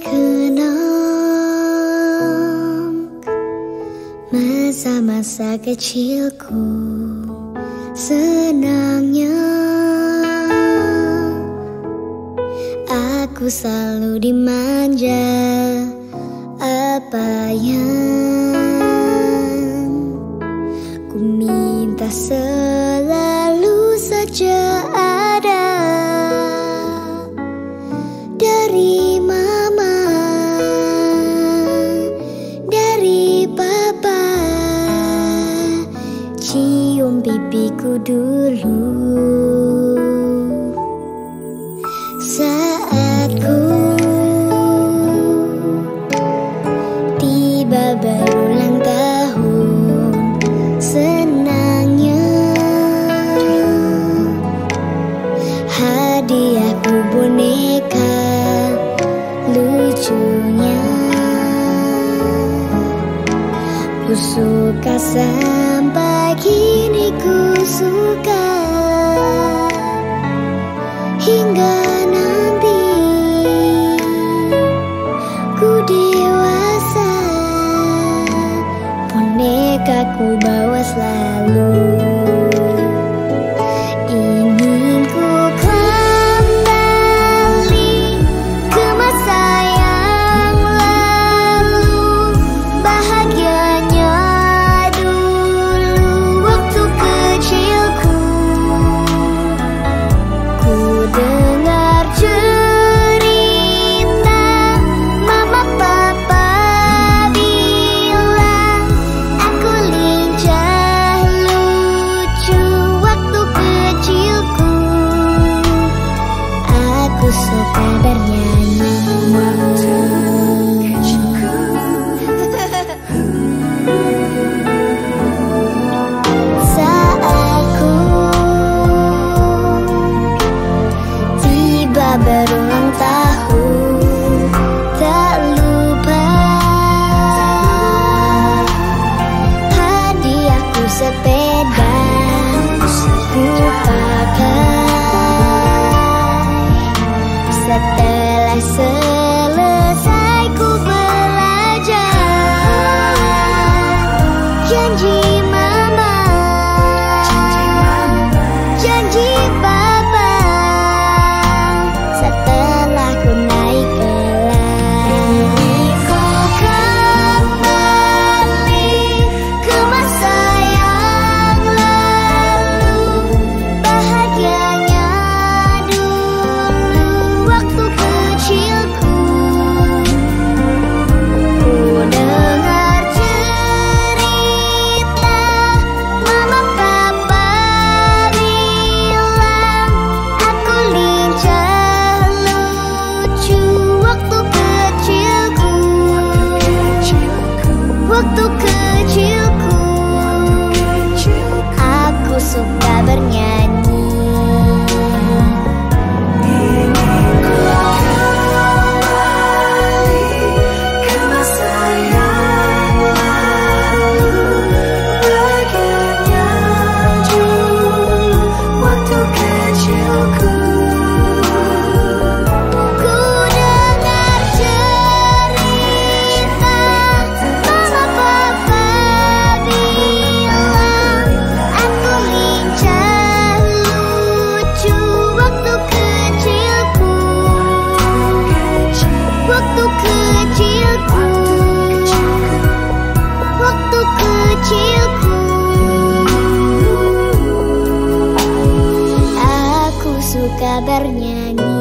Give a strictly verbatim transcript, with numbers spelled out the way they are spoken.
kenang masa-masa kecilku, senangnya aku selalu dimanja apa yang ku minta selalu saja ada dari mama, dari papa. Cium pipiku dulu saat ku tiba berulang tahun. Senangnya hadiahku boneka, lucunya ku suka sampai kini ku suka. Hingga nanti ku dewasa, boneka ku bawa selalu. Ingin ku kembali ke masa yang lalu, bahagianya dulu waktu kecilku. Ku dengar cerita mama papa bilang aku lincah lucu waktu kecilku. Aku suka bernyanyi saat ku tiba berulang tahun. Tak lupa hadiahku sepeda ku pakai setelah selesai ku belajar. Janji mama, janji papa, setelah ku naik kelas. Ku kembali ke masa yang lalu, bahagianya dulu waktu kecilku. Ku dengar cerita mama papa bilang aku lincah lucu waktu kecilku. Waktu kecilku aku suka bernyanyi. Ke masa yang lalu, bahagianya dulu waktu kecilku. Ku dengar cerita mama papa bilang aku lincah lucu waktu kecilku. Waktu kecilku, waktu kecilku, aku suka bernyanyi.